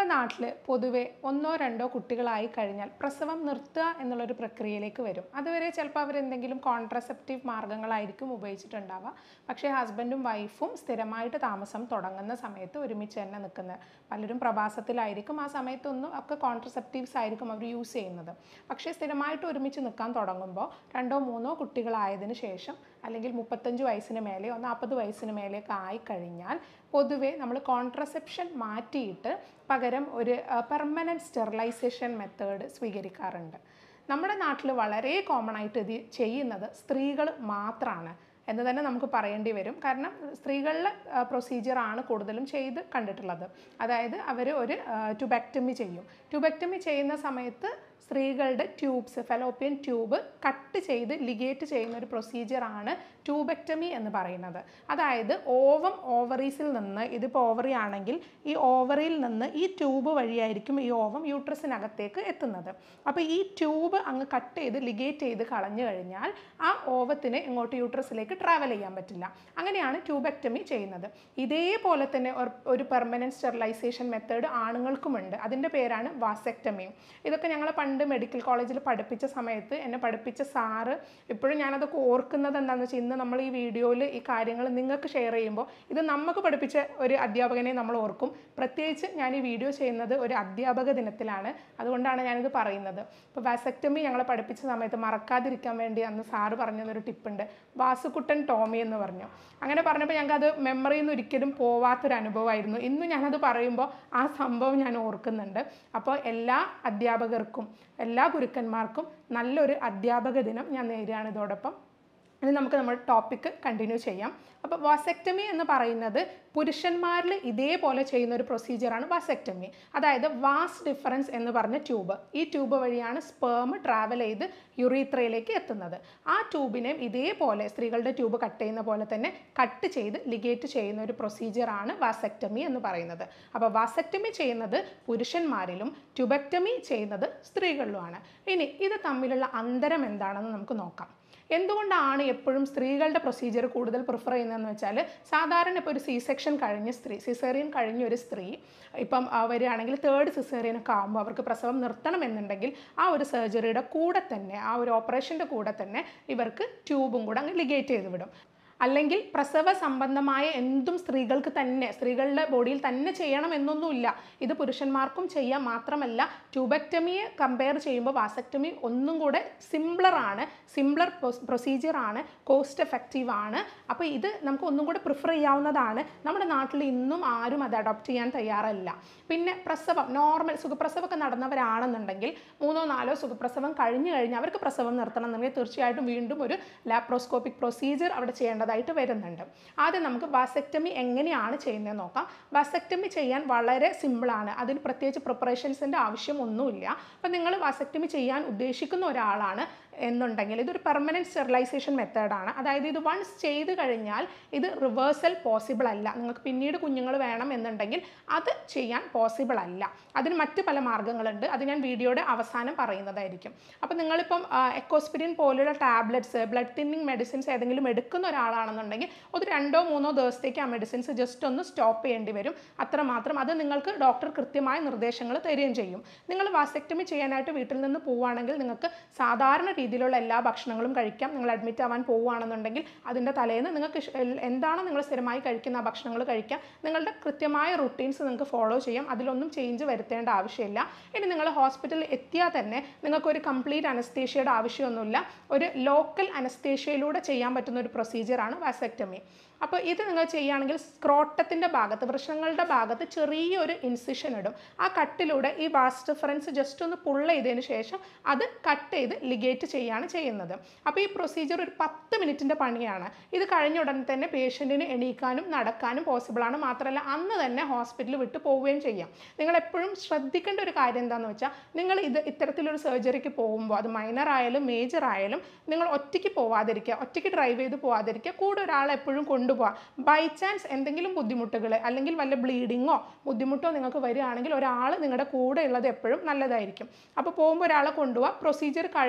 നാട്ടിൽ പൊതുവെ ഒന്നോ രണ്ടോ കുട്ടികളായി കഴിഞ്ഞാൽ പ്രസവം നിർത്തുക എന്നുള്ളൊരു പ്രക്രിയയിലേക്ക് വരും. അതുവരെ ചിലപ്പോൾ അവരെന്തെങ്കിലും കോൺട്രസെപ്റ്റീവ് മാർഗ്ഗങ്ങളായിരിക്കും ഉപയോഗിച്ചിട്ടുണ്ടാവുക. പക്ഷേ ഹസ്ബൻഡും വൈഫും സ്ഥിരമായിട്ട് താമസം തുടങ്ങുന്ന സമയത്ത് ഒരുമിച്ച് തന്നെ നിൽക്കുന്നത്. പലരും പ്രവാസത്തിലായിരിക്കും, ആ സമയത്തൊന്നും ഒക്കെ കോൺട്രസെപ്റ്റീവ്സ് ആയിരിക്കും അവർ യൂസ് ചെയ്യുന്നത്. പക്ഷേ സ്ഥിരമായിട്ട് ഒരുമിച്ച് നിൽക്കാൻ തുടങ്ങുമ്പോൾ 2 or 3 കുട്ടികളായതിനു ശേഷം അല്ലെങ്കിൽ 35 വയസ്സിന് മേലെയോ 40 വയസ്സിന് മേലെയൊക്കെ ആയിക്കഴിഞ്ഞാൽ പൊതുവേ നമ്മൾ കോൺട്രസെപ്ഷൻ മാറ്റിയിട്ട് പകരം ഒരു പെർമനൻറ്റ് സ്റ്റെറിലൈസേഷൻ മെത്തേഡ് സ്വീകരിക്കാറുണ്ട്. നമ്മുടെ നാട്ടിൽ വളരെ കോമൺ ആയിട്ട് ഇത് ചെയ്യുന്നത് സ്ത്രീകൾ മാത്രമാണ് എന്ന് തന്നെ നമുക്ക് പറയേണ്ടി വരും. കാരണം സ്ത്രീകളുടെ പ്രൊസീജിയറാണ് കൂടുതലും ചെയ്ത് കണ്ടിട്ടുള്ളത്. അതായത് അവർ ഒരു ട്യൂബെക്ടമി ചെയ്യും. ട്യൂബെക്ടമി ചെയ്യുന്ന സമയത്ത് സ്ത്രീകളുടെ ട്യൂബ്സ്, ഫെലോപ്പിയൻ ട്യൂബ് കട്ട് ചെയ്ത് ലിഗേറ്റ് ചെയ്യുന്ന ഒരു പ്രൊസീജിയറാണ് ട്യൂബെക്ടമി എന്ന് പറയുന്നത്. അതായത് ഓവറീസിൽ നിന്ന്, ഇതിപ്പോൾ ഓവറി ആണെങ്കിൽ ഈ ഓവറിയിൽ നിന്ന് ഈ ട്യൂബ് വഴിയായിരിക്കും ഈ ഓവം യൂട്രസിനകത്തേക്ക് എത്തുന്നത്. അപ്പോൾ ഈ ട്യൂബ് അങ്ങ് കട്ട് ചെയ്ത് ലിഗേറ്റ് ചെയ്ത് കളഞ്ഞു കഴിഞ്ഞാൽ ആ ഓവത്തിന് ഇങ്ങോട്ട് യൂട്രസിലേക്ക് ട്രാവൽ ചെയ്യാൻ പറ്റില്ല. അങ്ങനെയാണ് ട്യൂബെക്ടമി ചെയ്യുന്നത്. ഇതേപോലെ തന്നെ ഒരു പെർമനൻറ്റ് സ്റ്റെറിലൈസേഷൻ മെത്തേഡ് ആണുങ്ങൾക്കുമുണ്ട്. അതിൻ്റെ പേരാണ് വാസെക്ടമി. ഇതൊക്കെ ഞങ്ങൾ പണ്ട് മെഡിക്കൽ കോളേജിൽ പഠിപ്പിച്ച സമയത്ത് എന്നെ പഠിപ്പിച്ച സാറ്, ഇപ്പോഴും ഞാനതൊക്കെ ഓർക്കുന്നത് എന്താണെന്ന് വെച്ചാൽ ഇന്ന് നമ്മൾ ഈ വീഡിയോയിൽ ഈ കാര്യങ്ങൾ നിങ്ങൾക്ക് ഷെയർ ചെയ്യുമ്പോൾ ഇത് നമുക്ക് പഠിപ്പിച്ച ഒരു അധ്യാപകനെ നമ്മൾ ഓർക്കും. പ്രത്യേകിച്ച് ഞാൻ ഈ വീഡിയോ ചെയ്യുന്നത് ഒരു അധ്യാപക ദിനത്തിലാണ്, അതുകൊണ്ടാണ് ഞാനിത് പറയുന്നത്. ഇപ്പോൾ വാസെക്ടമി ഞങ്ങളെ പഠിപ്പിച്ച സമയത്ത് മറക്കാതിരിക്കാൻ വേണ്ടി അന്ന് സാറ് പറഞ്ഞതൊരു ടിപ്പുണ്ട്, വാസുക്കുട്ടൻ ടോമി എന്ന് പറഞ്ഞു. അങ്ങനെ പറഞ്ഞപ്പോൾ ഞങ്ങൾക്ക് അത് മെമ്മറിയിൽ നിന്ന് ഒരിക്കലും പോവാത്തൊരു അനുഭവമായിരുന്നു. ഇന്ന് ഞാനത് പറയുമ്പോൾ ആ സംഭവം ഞാൻ ഓർക്കുന്നുണ്ട്. അപ്പോൾ എല്ലാ അധ്യാപകർക്കും എല്ലാ ഗുരുക്കന്മാർക്കും നല്ലൊരു അധ്യാപക ദിനം ഞാൻ നേരുകയാണ് ഇതോടൊപ്പം. ഇനി നമുക്ക് നമ്മുടെ ടോപ്പിക്ക് കണ്ടിന്യൂ ചെയ്യാം. അപ്പോൾ വാസെക്ടമി എന്ന് പറയുന്നത് പുരുഷന്മാരിൽ ഇതേപോലെ ചെയ്യുന്ന ഒരു പ്രൊസീജിയറാണ് വാസെക്ടമി. അതായത് വാസ് ഡിഫറൻസ് എന്ന് പറഞ്ഞ ട്യൂബ്, ഈ ട്യൂബ് വഴിയാണ് സ്പേം ട്രാവൽ ചെയ്ത് യുറീത്രയിലേക്ക് എത്തുന്നത്. ആ ട്യൂബിനെയും ഇതേപോലെ സ്ത്രീകളുടെ ട്യൂബ് കട്ട് ചെയ്യുന്ന പോലെ തന്നെ കട്ട് ചെയ്ത് ലിഗേറ്റ് ചെയ്യുന്ന ഒരു പ്രൊസീജിയറാണ് വാസെക്ടമി എന്ന് പറയുന്നത്. അപ്പോൾ വാസെക്ടമി ചെയ്യുന്നത് പുരുഷന്മാരിലും ട്യൂബെക്ടമി ചെയ്യുന്നത് സ്ത്രീകളിലുമാണ്. ഇനി ഇത് തമ്മിലുള്ള അന്തരം എന്താണെന്ന് നമുക്ക് നോക്കാം. എന്തുകൊണ്ടാണ് എപ്പോഴും സ്ത്രീകളുടെ പ്രൊസീജിയർ കൂടുതൽ പ്രിഫർ ചെയ്യുന്നതെന്ന് വെച്ചാൽ, സാധാരണ ഇപ്പോൾ ഒരു C-സെക്ഷൻ കഴിഞ്ഞ സ്ത്രീ, സിസേറിയൻ കഴിഞ്ഞ ഒരു സ്ത്രീ ഇപ്പം വരികയാണെങ്കിൽ 3rd സിസേറിയനൊക്കെ ആകുമ്പോൾ അവർക്ക് പ്രസവം നിർത്തണമെന്നുണ്ടെങ്കിൽ ആ ഒരു സർജറിയുടെ കൂടെ തന്നെ, ആ ഒരു ഓപ്പറേഷൻ്റെ കൂടെ തന്നെ ഇവർക്ക് ട്യൂബും കൂടെ അങ്ങ് ലിഗേറ്റ് ചെയ്ത് വിടും. അല്ലെങ്കിൽ പ്രസവ സംബന്ധമായ എന്തും സ്ത്രീകൾക്ക് തന്നെ, സ്ത്രീകളുടെ ബോഡിയിൽ തന്നെ ചെയ്യണം എന്നൊന്നുമില്ല. ഇത് പുരുഷന്മാർക്കും ചെയ്യാം. മാത്രമല്ല ട്യൂബെക്ടമിയെ കമ്പയർ ചെയ്യുമ്പോൾ വാസെക്ടമി ഒന്നും കൂടെ സിംപ്ലർ പ്രൊസീജിയറാണ്, കോസ്റ്റ് എഫക്റ്റീവ് ആണ്. അപ്പോൾ ഇത് നമുക്ക് ഒന്നും കൂടെ പ്രിഫർ ചെയ്യാവുന്നതാണ്. നമ്മുടെ നാട്ടിൽ ഇന്നും ആരും അത് അഡോപ്റ്റ് ചെയ്യാൻ തയ്യാറല്ല. പിന്നെ പ്രസവം, നോർമൽ സുഖപ്രസവമൊക്കെ നടന്നവരാണെന്നുണ്ടെങ്കിൽ 3 or 4 സുഖപ്രസവം കഴിഞ്ഞ് കഴിഞ്ഞാൽ അവർക്ക് പ്രസവം നിർത്തണം എന്നുണ്ടെങ്കിൽ തീർച്ചയായിട്ടും വീണ്ടും ഒരു ലാപ്രോസ്കോപ്പിക് പ്രൊസീജിയർ അവിടെ ചെയ്യേണ്ടതായിട്ട് വരുന്നുണ്ട്. ആദ്യം നമുക്ക് വാസെക്ടമി എങ്ങനെയാണ് ചെയ്യുന്നത് നോക്കാം. വാസെക്ടമി ചെയ്യാൻ വളരെ സിമ്പിളാണ്. അതിന് പ്രത്യേകിച്ച് പ്രിപ്പറേഷൻസിൻ്റെ ആവശ്യമൊന്നുമില്ല. അപ്പം നിങ്ങൾ വാസെക്ടമി ചെയ്യാൻ ഉദ്ദേശിക്കുന്ന ഒരാളാണ് എന്നുണ്ടെങ്കിൽ ഇതൊരു പെർമനൻറ്റ് സ്റ്റെറിലൈസേഷൻ മെത്തേഡാണ്. അതായത് ഇത് വൺസ് ചെയ്ത് കഴിഞ്ഞാൽ ഇത് റിവേഴ്സൽ പോസിബിൾ അല്ല. നിങ്ങൾക്ക് പിന്നീട് കുഞ്ഞുങ്ങൾ വേണം എന്നുണ്ടെങ്കിൽ അത് ചെയ്യാൻ പോസിബിൾ അല്ല. അതിന് മറ്റ് പല മാർഗ്ഗങ്ങളുണ്ട്, അത് ഞാൻ വീഡിയോയുടെ അവസാനം പറയുന്നതായിരിക്കും. അപ്പോൾ നിങ്ങളിപ്പം എക്കോസ്പിരിൻ പോലുള്ള ടാബ്ലറ്റ്സ്, ബ്ലഡ് തിന്നിങ് മെഡിസിൻസ് ഏതെങ്കിലും എടുക്കുന്ന ഒരാളാണെന്നുണ്ടെങ്കിൽ ഒരു 2 or 3 ദിവസത്തേക്ക് ആ മെഡിസിൻസ് ജസ്റ്റ് ഒന്ന് സ്റ്റോപ്പ് ചെയ്യേണ്ടി വരും. അത്രമാത്രം. അത് നിങ്ങൾക്ക് ഡോക്ടർ കൃത്യമായ നിർദ്ദേശങ്ങൾ തരികയും ചെയ്യും. നിങ്ങൾ വാസെക്ടമി ചെയ്യാനായിട്ട് വീട്ടിൽ നിന്ന് പോവുകയാണെങ്കിൽ നിങ്ങൾക്ക് സാധാരണ രീതിയിലുള്ള എല്ലാ ഭക്ഷണങ്ങളും കഴിക്കാം. നിങ്ങൾ അഡ്മിറ്റ് ആവാൻ പോവുകയാണെന്നുണ്ടെങ്കിൽ അതിൻ്റെ തലേന്ന് നിങ്ങൾക്ക് എന്താണോ നിങ്ങൾ സ്ഥിരമായി കഴിക്കുന്ന ആ ഭക്ഷണങ്ങൾ കഴിക്കാം. നിങ്ങളുടെ കൃത്യമായ റുട്ടീൻസ് നിങ്ങൾക്ക് ഫോളോ ചെയ്യാം. അതിലൊന്നും ചേഞ്ച് വരുത്തേണ്ട ആവശ്യമില്ല. ഇനി നിങ്ങൾ ഹോസ്പിറ്റലിൽ എത്തിയാൽ തന്നെ നിങ്ങൾക്കൊരു കംപ്ലീറ്റ് അനസ്തേഷ്യയുടെ ആവശ്യമൊന്നുമില്ല. ഒരു ലോക്കൽ അനസ്തേഷ്യയിലൂടെ ചെയ്യാൻ പറ്റുന്ന ഒരു പ്രൊസീജിയറാണ് വാസെക്ടമി. അപ്പോൾ ഇത് നിങ്ങൾ ചെയ്യുകയാണെങ്കിൽ സ്ക്രോട്ടത്തിൻ്റെ ഭാഗത്ത്, വൃഷങ്ങളുടെ ഭാഗത്ത് ചെറിയൊരു ഇൻസിഷൻ ഇടും. ആ കട്ടിലൂടെ ഈ വാസ് ഡിഫറൻസ് ജസ്റ്റ് ഒന്ന് പുള്ള ചെയ്തതിന് ശേഷം അത് കട്ട് ചെയ്ത് ലിഗേറ്റ് ചെയ്യുകയാണ് ചെയ്യുന്നത്. അപ്പോൾ ഈ പ്രൊസീജിയർ ഒരു 10 മിനിറ്റിൻ്റെ പണിയാണ്. ഇത് കഴിഞ്ഞ ഉടനെ തന്നെ പേഷ്യൻറ്റിന് എണീക്കാനും നടക്കാനും പോസിബിളാണ്. മാത്രമല്ല അന്ന് തന്നെ ഹോസ്പിറ്റലിൽ വിട്ട് പോവുകയും ചെയ്യാം. നിങ്ങൾ എപ്പോഴും ശ്രദ്ധിക്കേണ്ട ഒരു കാര്യം എന്താണെന്ന് വെച്ചാൽ, നിങ്ങൾ ഇത്തരത്തിലൊരു സർജറിക്ക് പോകുമ്പോൾ അത് മൈനർ ആയാലും മേജർ ആയാലും നിങ്ങൾ ഒറ്റയ്ക്ക് പോവാതിരിക്കുക, ഒറ്റയ്ക്ക് ഡ്രൈവ് ചെയ്ത് പോവാതിരിക്കുക. കൂടെ ഒരാളെ എപ്പോഴും കൊണ്ടുപോകാം. ബൈ ചാൻസ് എന്തെങ്കിലും ബുദ്ധിമുട്ടുകൾ അല്ലെങ്കിൽ വല്ല ബ്ലീഡിങ്ങോ ബുദ്ധിമുട്ടോ നിങ്ങൾക്ക് വരികയാണെങ്കിൽ ഒരാൾ നിങ്ങളുടെ കൂടെ ഉള്ളത് എപ്പോഴും നല്ലതായിരിക്കും. അപ്പോൾ പോകുമ്പോൾ ഒരാളെ കൊണ്ടുപോകാം. പ്രൊസീജിയർ കഴിഞ്ഞാൽ തിരിച്ച്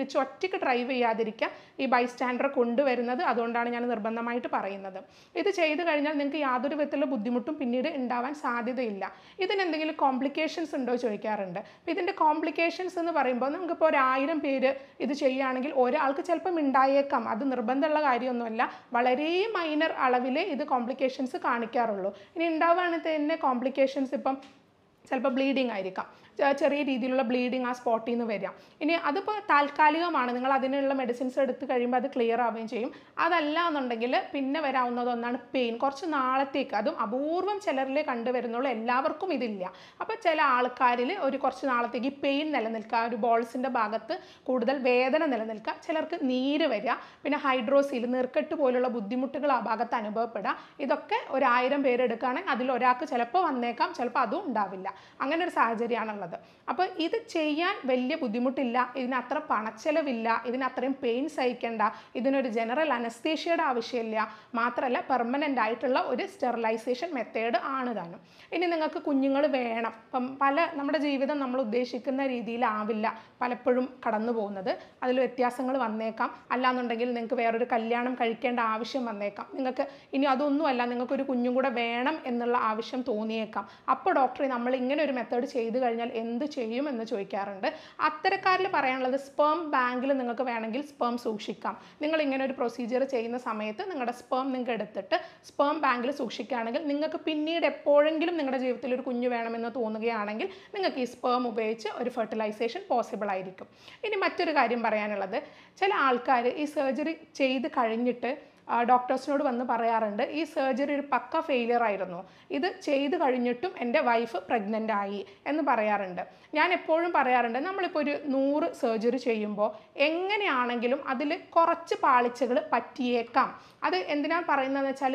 ഒരുമിച്ച് ഒറ്റയ്ക്ക് ഡ്രൈവ് ചെയ്യാതിരിക്കുക, ഈ ബൈസ്റ്റാൻഡറെ കൊണ്ടുവരുന്നത്. അതുകൊണ്ടാണ് ഞാൻ നിർബന്ധമായിട്ട് പറയുന്നത്. ഇത് ചെയ്ത് കഴിഞ്ഞാൽ നിങ്ങൾക്ക് യാതൊരു വിധത്തിലുള്ള ബുദ്ധിമുട്ടും പിന്നീട് ഉണ്ടാവാൻ സാധ്യതയില്ല. ഇതിനെന്തെങ്കിലും കോംപ്ലിക്കേഷൻസ് ഉണ്ടോ ചോദിക്കാറുണ്ട്. അപ്പോൾ ഇതിൻ്റെ കോംപ്ലിക്കേഷൻസ് എന്ന് പറയുമ്പോൾ നമുക്കിപ്പോൾ 1000 പേര് ഇത് ചെയ്യുകയാണെങ്കിൽ ഒരാൾക്ക് ചിലപ്പം ഉണ്ടായേക്കാം. അത് നിർബന്ധമുള്ള കാര്യമൊന്നുമല്ല, വളരെ മൈനർ അളവിൽ ഇത് കോംപ്ലിക്കേഷൻസ് കാണിക്കാറുള്ളൂ. ഇനി ഉണ്ടാവുകയാണെങ്കിൽ തന്നെ കോംപ്ലിക്കേഷൻസ് ഇപ്പം ചിലപ്പോൾ ബ്ലീഡിങ് ആയിരിക്കാം, ചെറിയ രീതിയിലുള്ള ബ്ലീഡിങ് ആ സ്പോട്ടിൽ നിന്ന് വരിക. ഇനി അതിപ്പോൾ താൽക്കാലികമാണ്, നിങ്ങൾ അതിനുള്ള മെഡിസിൻസ് എടുത്ത് കഴിയുമ്പോൾ അത് ക്ലിയർ ആവുകയും ചെയ്യും. അതല്ല എന്നുണ്ടെങ്കിൽ പിന്നെ വരാവുന്നത് ഒന്നാണ് പെയിൻ, കുറച്ച് നാളത്തേക്ക്. അതും അപൂർവം ചിലരിലേ കണ്ടുവരുന്നുള്ളൂ, എല്ലാവർക്കും ഇതില്ല. അപ്പോൾ ചില ആൾക്കാരിൽ ഒരു കുറച്ച് നാളത്തേക്ക് ഈ പെയിൻ നിലനിൽക്കുക, ഒരു ബോൾസിൻ്റെ ഭാഗത്ത് കൂടുതൽ വേദന നിലനിൽക്കുക, ചിലർക്ക് നീര് വരിക, പിന്നെ ഹൈഡ്രോസീൽ നീർക്കെട്ട് പോലുള്ള ബുദ്ധിമുട്ടുകൾ ആ ഭാഗത്ത് അനുഭവപ്പെടുക. ഇതൊക്കെ ഒരു 1000 പേരെടുക്കുകയാണെങ്കിൽ അതിൽ ഒരാൾക്ക് ചിലപ്പോൾ വന്നേക്കാം, ചിലപ്പോൾ അതും ഉണ്ടാവില്ല. അങ്ങനെ ഒരു സാഹചര്യമാണുള്ളത്. അപ്പോൾ ഇത് ചെയ്യാൻ വലിയ ബുദ്ധിമുട്ടില്ല, ഇതിനത്ര പണച്ചെലവില്ല, ഇതിനത്രയും പെയിൻ സഹിക്കേണ്ട, ഇതിനൊരു ജനറൽ അനസ്തേഷ്യയുടെ ആവശ്യമില്ല, മാത്രമല്ല പെർമനൻ്റ് ആയിട്ടുള്ള ഒരു സ്റ്റെറിലൈസേഷൻ മെത്തേഡ് ആണ് താനും. ഇനി നിങ്ങൾക്ക് കുഞ്ഞുങ്ങൾ വേണം, ഇപ്പം നമ്മുടെ ജീവിതം നമ്മൾ ഉദ്ദേശിക്കുന്ന രീതിയിലാവില്ല പലപ്പോഴും കടന്നു പോകുന്നത്, അതിൽ വ്യത്യാസങ്ങൾ വന്നേക്കാം. അല്ലാന്നുണ്ടെങ്കിൽ നിങ്ങൾക്ക് വേറൊരു കല്യാണം കഴിക്കേണ്ട ആവശ്യം വന്നേക്കാം, നിങ്ങൾക്ക് ഇനി അതൊന്നുമല്ല നിങ്ങൾക്കൊരു കുഞ്ഞും കൂടെ വേണം എന്നുള്ള ആവശ്യം തോന്നിയേക്കാം. അപ്പോൾ ഡോക്ടറെ നമ്മൾ ഇങ്ങനെ ഒരു മെത്തേഡ് ചെയ്തു കഴിഞ്ഞാൽ എന്ത് ചെയ്യും എന്ന് ചോദിക്കാറുണ്ട്. അത്തരക്കാരിൽ പറയാനുള്ളത്, സ്പേം ബാങ്കിൽ നിങ്ങൾക്ക് വേണമെങ്കിൽ സ്പേം സൂക്ഷിക്കാം. നിങ്ങൾ ഇങ്ങനെ ഒരു പ്രൊസീജിയർ ചെയ്യുന്ന സമയത്ത് നിങ്ങളുടെ സ്പേം നിങ്ങൾക്ക് എടുത്തിട്ട് സ്പേം ബാങ്കിൽ സൂക്ഷിക്കുകയാണെങ്കിൽ നിങ്ങൾക്ക് പിന്നീട് എപ്പോഴെങ്കിലും നിങ്ങളുടെ ജീവിതത്തിൽ ഒരു കുഞ്ഞ് വേണമെന്ന് തോന്നുകയാണെങ്കിൽ നിങ്ങൾക്ക് ഈ സ്പേം ഉപയോഗിച്ച് ഒരു ഫെർട്ടിലൈസേഷൻ പോസിബിൾ ആയിരിക്കും. ഇനി മറ്റൊരു കാര്യം പറയാനുള്ളത്, ചില ആൾക്കാർ ഈ സർജറി ചെയ്ത് കഴിഞ്ഞിട്ട് ഡോക്ടേഴ്സിനോട് വന്ന് പറയാറുണ്ട്, ഈ സർജറി ഒരു പക്ക ഫെയിലിയർ ആയിരുന്നു, ഇത് ചെയ്ത് കഴിഞ്ഞിട്ടും എൻ്റെ വൈഫ് പ്രഗ്നൻ്റ് ആയി എന്ന് പറയാറുണ്ട്. ഞാൻ എപ്പോഴും പറയാറുണ്ട്, നമ്മളിപ്പോൾ ഒരു 100 സർജറി ചെയ്യുമ്പോൾ എങ്ങനെയാണെങ്കിലും അതിൽ കുറച്ച് പാളിച്ചകൾ പറ്റിയേക്കാം. അത് എന്തിനാണ് പറയുന്നതെന്ന് വെച്ചാൽ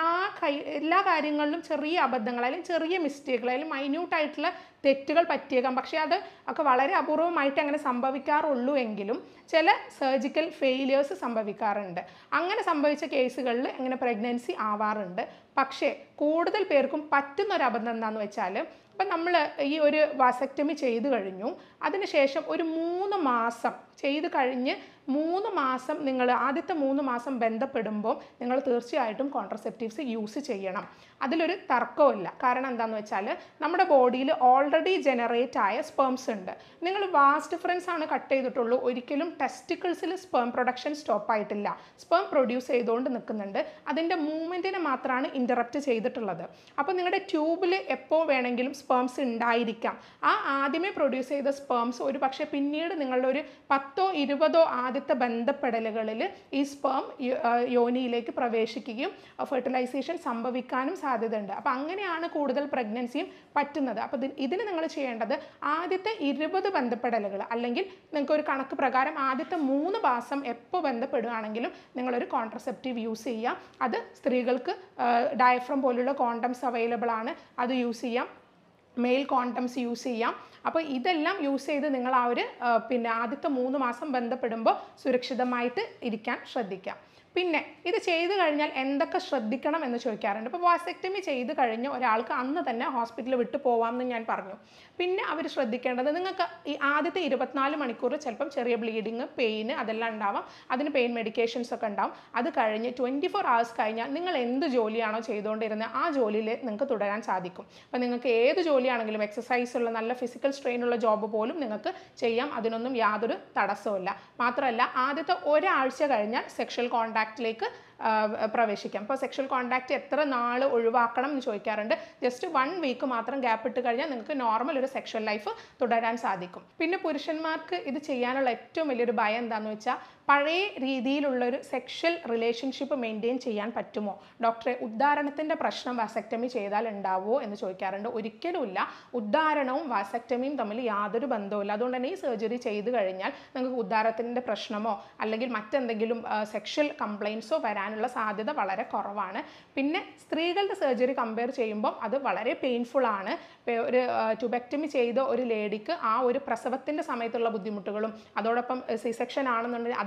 എല്ലാ കാര്യങ്ങളിലും ചെറിയ അബദ്ധങ്ങൾ അല്ലെങ്കിൽ ചെറിയ മിസ്റ്റേക്കുകൾ അല്ലെങ്കിൽ മൈന്യൂട്ടായിട്ടുള്ള തെറ്റുകൾ പറ്റിയേക്കാം. പക്ഷേ അത് ഒക്കെ വളരെ അപൂർവമായിട്ട് അങ്ങനെ സംഭവിക്കാറുള്ളൂ എങ്കിലും ചില സർജിക്കൽ ഫെയിലിയേഴ്സ് സംഭവിക്കാറുണ്ട്. അങ്ങനെ സംഭവിച്ച കേസുകളിൽ അങ്ങനെ പ്രഗ്നൻസി ആവാറുണ്ട്. പക്ഷേ കൂടുതൽ പേർക്കും പറ്റുന്നൊരു അബദ്ധം എന്താണെന്ന് വെച്ചാൽ, ഇപ്പം നമ്മൾ ഈ ഒരു വാസക്ടമി ചെയ്തു കഴിഞ്ഞു, അതിനുശേഷം ഒരു 3 മാസം ചെയ്ത് കഴിഞ്ഞ് 3 മാസം നിങ്ങൾ ആദ്യത്തെ 3 മാസം ബന്ധപ്പെടുമ്പോൾ നിങ്ങൾ തീർച്ചയായിട്ടും കോൺട്രസെപ്റ്റീവ്സ് യൂസ് ചെയ്യണം. അതിലൊരു തർക്കമില്ല. കാരണം എന്താണെന്ന് വെച്ചാൽ നമ്മുടെ ബോഡിയിൽ ഓൾറെഡി ജനറേറ്റ് ആയ സ്പേംസ് ഉണ്ട്. നിങ്ങൾ വാസ് ഡിഫറൻസ് ആണ് കട്ട് ചെയ്തിട്ടുള്ളൂ, ഒരിക്കലും ടെസ്റ്റിക്കിൾസിൽ സ്പേം പ്രൊഡക്ഷൻ സ്റ്റോപ്പ് ആയിട്ടില്ല. സ്പേം പ്രൊഡ്യൂസ് ചെയ്തുകൊണ്ട് നിൽക്കുന്നുണ്ട്, അതിൻ്റെ മൂവ്മെൻറ്റിനെ മാത്രമാണ് ഇൻ്ററപ്റ്റ് ചെയ്തിട്ടുള്ളത്. അപ്പോൾ നിങ്ങളുടെ ട്യൂബിൽ എപ്പോൾ വേണമെങ്കിലും സ്പേംസ് ഉണ്ടായിരിക്കാം. ആ ആദ്യമേ പ്രൊഡ്യൂസ് ചെയ്ത സ്പേംസ് ഒരു പക്ഷേ പിന്നീട് നിങ്ങളുടെ ഒരു 10ഓ 20ഓ ആദ്യത്തെ ബന്ധപ്പെടലുകളിൽ ഈ സ്പേം യോനിയിലേക്ക് പ്രവേശിക്കുകയും ഫെർട്ടിലൈസേഷൻ സംഭവിക്കാനും സാധ്യതയുണ്ട്. അപ്പോൾ അങ്ങനെയാണ് കൂടുതൽ പ്രഗ്നൻസിയും പറ്റുന്നത്. അപ്പോൾ ഇതിന് നിങ്ങൾ ചെയ്യേണ്ടത് ആദ്യത്തെ 20 ബന്ധപ്പെടലുകൾ അല്ലെങ്കിൽ നിങ്ങൾക്ക് ഒരു കണക്ക് പ്രകാരം ആദ്യത്തെ 3 മാസം എപ്പോൾ ബന്ധപ്പെടുകയാണെങ്കിലും നിങ്ങളൊരു കോൺട്രസെപ്റ്റീവ് യൂസ് ചെയ്യുക. അത് സ്ത്രീകൾക്ക് ഡയഫ്രം പോലുള്ള കോണ്ടംസ് അവൈലബിൾ ആണ്, അത് യൂസ് ചെയ്യാം. മെയിൽ കോണ്ടംസ് യൂസ് ചെയ്യാം. അപ്പോൾ ഇതെല്ലാം യൂസ് ചെയ്ത് നിങ്ങൾ ആ ഒരു ആദ്യത്തെ 3 മാസം ബന്ധപ്പെടുമ്പോൾ സുരക്ഷിതമായിട്ട് ഇരിക്കാൻ ശ്രദ്ധിക്കാം. പിന്നെ ഇത് ചെയ്തു കഴിഞ്ഞാൽ എന്തൊക്കെ ശ്രദ്ധിക്കണം എന്ന് ചോദിക്കാറുണ്ട്. ഇപ്പോൾ വാസക്ടമി ചെയ്ത് കഴിഞ്ഞ് ഒരാൾക്ക് അന്ന് തന്നെ ഹോസ്പിറ്റലിൽ വിട്ടു പോകാമെന്ന് ഞാൻ പറഞ്ഞു. പിന്നെ അവർ ശ്രദ്ധിക്കേണ്ടത്, നിങ്ങൾക്ക് ഈ ആദ്യത്തെ 24 മണിക്കൂർ ചിലപ്പം ചെറിയ ബ്ലീഡിങ്, പെയിന് അതെല്ലാം ഉണ്ടാവാം. അതിന് പെയിൻ മെഡിക്കേഷൻസ് ഒക്കെ ഉണ്ടാവും. അത് കഴിഞ്ഞ് 24 hours കഴിഞ്ഞാൽ നിങ്ങൾ എന്ത് ജോലിയാണോ ചെയ്തുകൊണ്ടിരുന്നത് ആ ജോലിയിൽ നിങ്ങൾക്ക് തുടരാൻ സാധിക്കും. അപ്പോൾ നിങ്ങൾക്ക് ഏത് ജോലിയാണെങ്കിലും എക്സസൈസ് ഉള്ള നല്ല ഫിസിക്കൽ സ്ട്രെയിൻ ഉള്ള ജോബ് പോലും നിങ്ങൾക്ക് ചെയ്യാം. അതിനൊന്നും യാതൊരു തടസ്സവുമില്ല. മാത്രമല്ല ആദ്യത്തെ ഒരാഴ്ച കഴിഞ്ഞാൽ സെക്ഷൽ കോൺടാക്റ്റിലേക്ക് പ്രവേശിക്കാം. അപ്പോൾ സെക്ഷൽ കോൺടാക്റ്റ് എത്ര നാൾ ഒഴിവാക്കണം എന്ന് ചോദിക്കാറുണ്ട്. ജസ്റ്റ് 1 വീക്ക് മാത്രം ഗ്യാപ്പ് ഇട്ട് കഴിഞ്ഞാൽ നിങ്ങൾക്ക് നോർമൽ ഒരു സെക്ഷൽ ലൈഫ് തുടരാൻ സാധിക്കും. പിന്നെ പുരുഷന്മാർക്ക് ഇത് ചെയ്യാനുള്ള ഏറ്റവും വലിയൊരു ഭയം എന്താണെന്ന് വെച്ചാൽ, പഴയ രീതിയിലുള്ളൊരു സെക്ഷൽ റിലേഷൻഷിപ്പ് മെയിൻറ്റെയിൻ ചെയ്യാൻ പറ്റുമോ ഡോക്ടറെ, ഉദ്ധാരണത്തിൻ്റെ പ്രശ്നം വാസക്ടമി ചെയ്താൽ ഉണ്ടാവുമോ എന്ന് ചോദിക്കാറുണ്ട്. ഒരിക്കലുമില്ല. ഉദ്ധാരണവും വാസക്ടമിയും തമ്മിൽ യാതൊരു ബന്ധവുമില്ല. അതുകൊണ്ട് തന്നെ ഈ സർജറി ചെയ്ത് കഴിഞ്ഞാൽ നിങ്ങൾക്ക് ഉദ്ധാരത്തിൻ്റെ പ്രശ്നമോ അല്ലെങ്കിൽ മറ്റെന്തെങ്കിലും സെക്ഷൽ കംപ്ലയിൻസോ വരാനുള്ള സാധ്യത വളരെ കുറവാണ്. പിന്നെ സ്ത്രീകളുടെ സർജറി കമ്പയർ ചെയ്യുമ്പോൾ അത് വളരെ പെയിൻഫുൾ ആണ്. ഒരു ട്യൂബെക്ടമി ചെയ്ത ഒരു ലേഡിക്ക് ആ ഒരു പ്രസവത്തിൻ്റെ സമയത്തുള്ള ബുദ്ധിമുട്ടുകളും അതോടൊപ്പം സി സെക്ഷൻ ആണെന്നുണ്ടെങ്കിൽ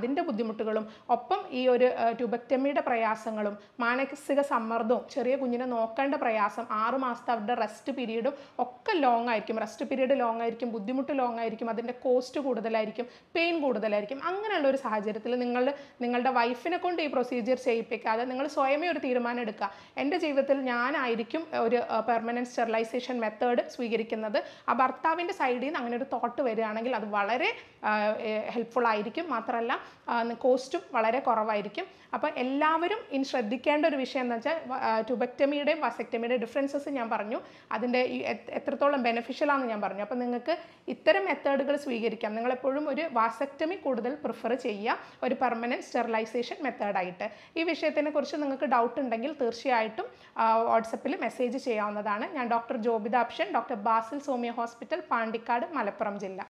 അതിൻ്റെ ബുദ്ധിമുട്ടുകളും ഒപ്പം ഈ ഒരു ട്യൂബക്ടമിയുടെ പ്രയാസങ്ങളും മാനസിക സമ്മർദ്ദവും ചെറിയ കുഞ്ഞിനെ നോക്കേണ്ട പ്രയാസം 6 മാസത്തെ അവരുടെ റെസ്റ്റ് പീരീഡും ഒക്കെ ലോങ് ആയിരിക്കും. റെസ്റ്റ് പീരീഡ് ലോങ് ആയിരിക്കും, ബുദ്ധിമുട്ട് ലോങ് ആയിരിക്കും, അതിൻ്റെ കോസ്റ്റ് കൂടുതലായിരിക്കും, പെയിൻ കൂടുതലായിരിക്കും. അങ്ങനെയുള്ള ഒരു സാഹചര്യത്തിൽ നിങ്ങളുടെ വൈഫിനെ കൊണ്ട് ഈ പ്രൊസീജിയർ ചെയ്യിപ്പിക്കാതെ നിങ്ങൾ സ്വയമേ ഒരു തീരുമാനം എടുക്കുക. എൻ്റെ ജീവിതത്തിൽ ഞാനായിരിക്കും ഒരു പെർമനൻറ്റ് സ്റ്റെറിലൈസേഷൻ മെത്തേഡ് സ്വീകരിക്കുന്നത്. ആ ഭർത്താവിൻ്റെ സൈഡിൽ നിന്ന് അങ്ങനെ ഒരു തോട്ട് വരികയാണെങ്കിൽ അത് വളരെ ഹെൽപ്ഫുൾ ആയിരിക്കും. മാത്രമല്ല കോസ്റ്റും വളരെ കുറവായിരിക്കും. അപ്പോൾ എല്ലാവരും ഇനി ശ്രദ്ധിക്കേണ്ട ഒരു വിഷയം എന്ന് വെച്ചാൽ ട്യൂബക്ടമിയുടെയും വാസക്ടമിയുടെയും ഡിഫറൻസസ് ഞാൻ പറഞ്ഞു, അതിൻ്റെ എത്രത്തോളം ബെനിഫിഷ്യൽ ആണെന്ന് ഞാൻ പറഞ്ഞു. അപ്പോൾ നിങ്ങൾക്ക് ഇത്തരം മെത്തേഡുകൾ സ്വീകരിക്കാം. നിങ്ങളെപ്പോഴും ഒരു വാസക്ടമി കൂടുതൽ പ്രിഫർ ചെയ്യുക ഒരു പെർമനൻറ്റ് സ്റ്റെറിലൈസേഷൻ മെത്തേഡായിട്ട്. ഈ വിഷയത്തിനെ കുറിച്ച് നിങ്ങൾക്ക് ഡൗട്ട് ഉണ്ടെങ്കിൽ തീർച്ചയായിട്ടും വാട്സപ്പിൽ മെസ്സേജ് ചെയ്യാവുന്നതാണ്. ഞാൻ doctor Jobitha Apshan, doctor Basil Somiya hospital, Pandikkad, Malappuram ജില്ല.